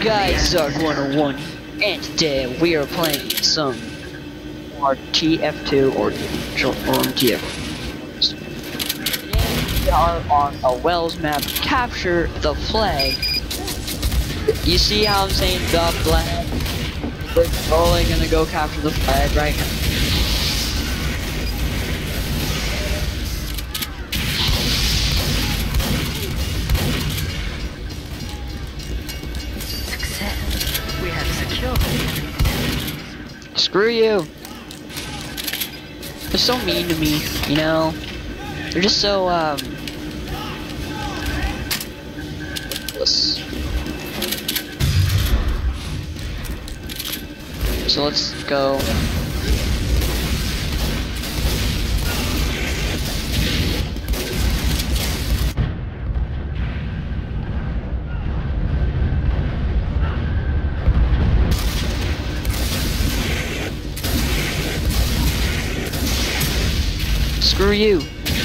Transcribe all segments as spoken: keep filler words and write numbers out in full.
guys, Zark one oh one, and today we are playing some more T F two or, or T F. Today we are on a Wells map. Capture the flag. You see how I'm saying the flag? We're totally gonna go capture the flag right now. We have secured the enemy. Screw you. They're so mean to me, you know? They're just so, um... So let's go. Screw you.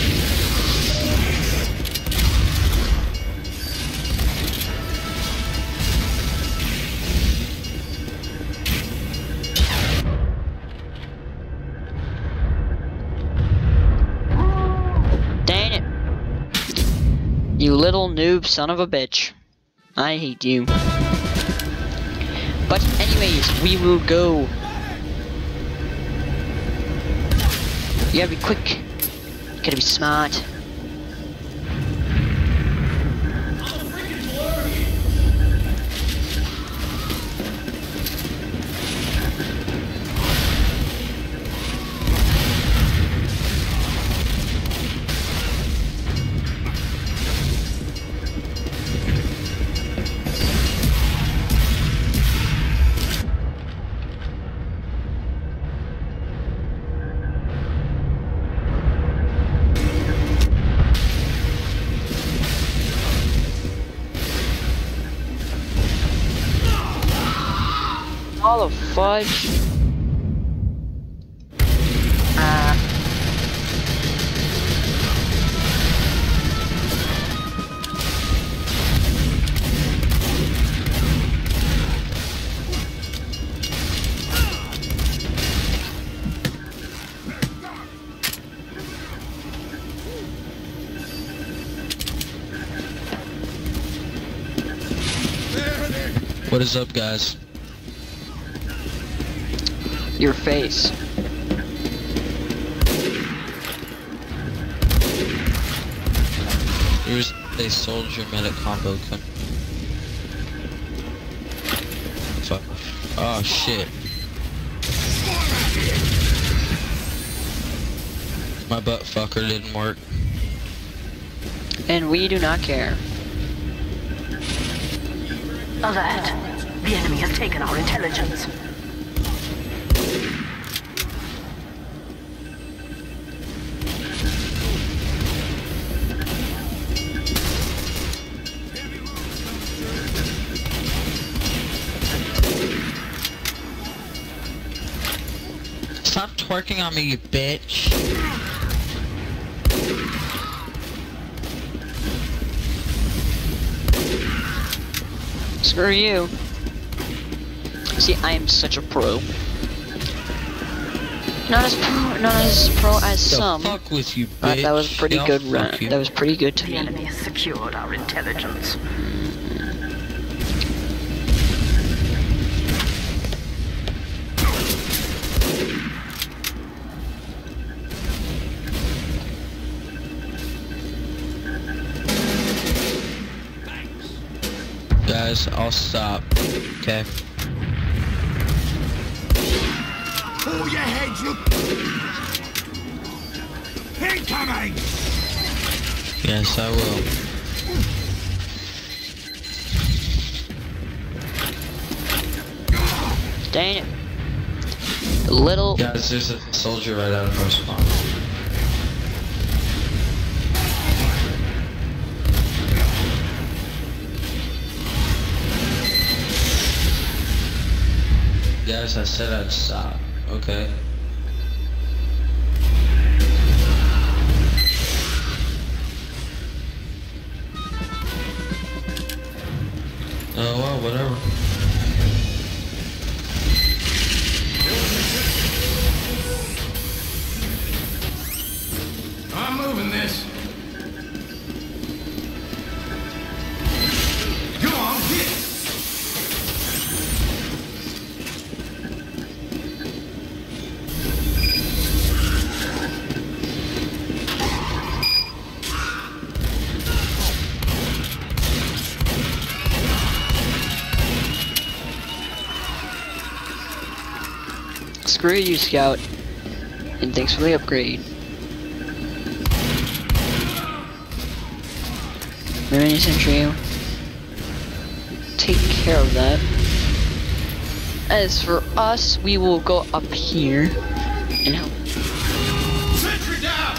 Dang it. You little noob son of a bitch. I hate you. But anyways, we will go. You gotta be quick. You gotta be smart. All the fudge. Ah. What is up, guys? Your face. Here's a soldier medic combo. Come. Fuck. Oh shit. My butt fucker didn't work. And we do not care. Alert! The enemy has taken our intelligence. Stop twerking on me, you bitch. Screw you. See, I am such a pro. Not as pro, not as pro as The some. fuck with you, bitch. But that was pretty Yeah, good fuck run. you. That was pretty good to The me. enemy has secured our intelligence. Guys, I'll stop. Okay. Pull your heads, you... Incoming! Yes, I will. Dang it. Little. Guys, there's a soldier right out of our spawn. Guys, I said I'd stop. Okay. Oh well, whatever. Screw you, Scout. And thanks for the upgrade. Mini sentry. Take care of that. As for us, we will go up here and help. Sentry down!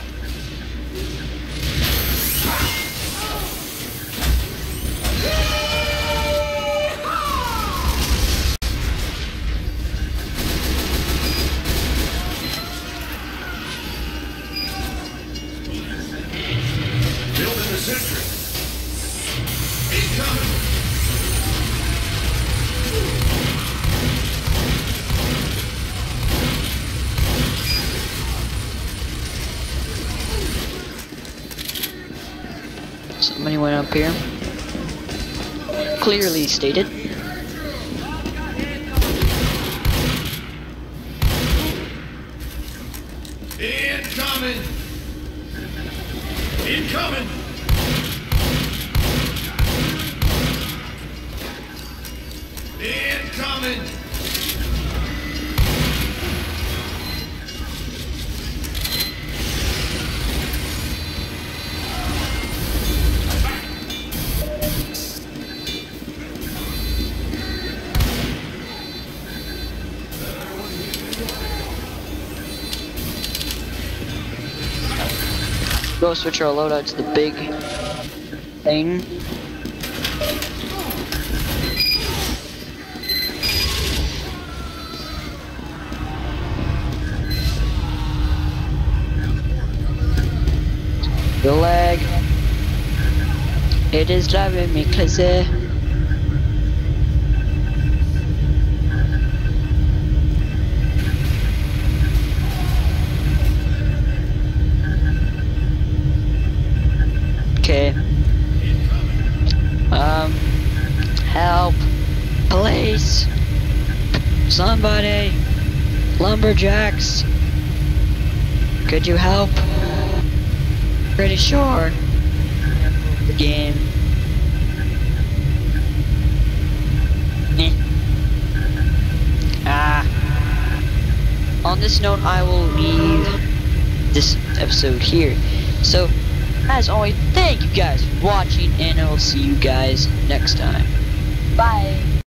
Building the sentry. Incoming! Somebody went up here. Clearly stated. Incoming! Incoming! Incoming! Go switch our loadout to the big thing. The lag. It is driving me crazy. Okay. Um, help, please, somebody, lumberjacks, could you help? Pretty sure. The game. Eh. Ah. On this note, I will leave this episode here. So, as always, thank you guys for watching, and I will see you guys next time. Bye!